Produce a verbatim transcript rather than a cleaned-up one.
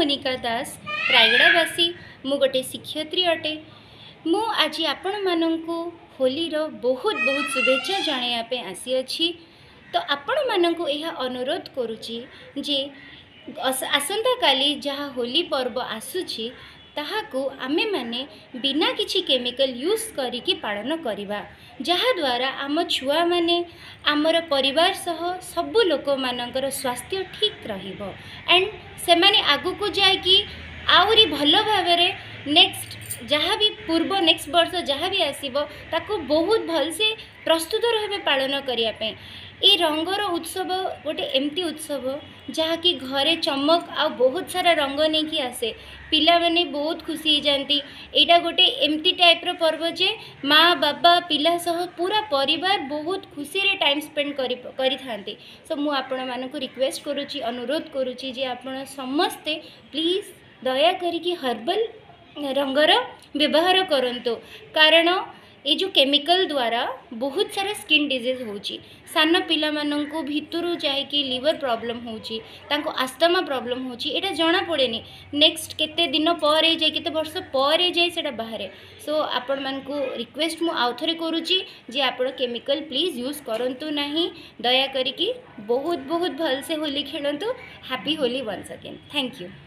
मोनिका दास रायगड़ावासी मु गोटे शिक्षयत्री अटे। मु आज आपण मानंकु होली रो बहुत बहुत शुभेच्छा जणाइबा आसी अछि। तो आपण मानंकु यह अनुरोध करुछि जे आसंता काली जहाँ होली पर्व आसुछि ताहाकु आमे माने बिना किछि केमिकल यूज करिकी पालन करिबा, जहाँ द्वारा आम छुआ माने आमर परिवार सह सबु लोक मानकर स्वास्थ्य ठीक रहिबो एंड से माने आगु को जाय कि आउरी भल भाबरे नेक्स्ट जहाँ भी पूर्व नेक्स्ट वर्ष जहाँ भी आसीबो ताको बहुत भल से प्रस्तुत रहे पालन करिया पे। ए रंगर उत्सव गोटे एमती उत्सव जहाँ कि घरे चमक आ बहुत सारा रंग नहीं कि आसे, पिला माने बहुत खुशी जाती। एटा गोटे एमती टाइप रो पर्व जे माँ बाबा पिला सह पूरा परिवार बहुत खुशी रे टाइम स्पेंड करी करी थांती। सो मु आपण मानकु रिक्वेस्ट करूची, अनुरोध करूची जे आपण समस्ते प्लीज दया करिकी हर्बल रंगर व्यवहार करंतु, कारण ये जो केमिकल द्वारा बहुत सारा स्किन डिजीज होची। सान पिला मानंकु भितरु जाय कि लिवर प्रॉब्लम होची, तांको आस्थमा प्रॉब्लम होची, एटा जणा पड़ेनी नेक्स्ट केते दिन पर जाय केते वर्ष पर जाय सेटा बाहरे। सो आपण मानकु रिक्वेस्ट मु आउथरे करूची जे आपण केमिकल प्लीज यूज करंतु नाही, दया करिकी बहुत बहुत भल से होली खेलंतु। Happy Holi once again, thank you.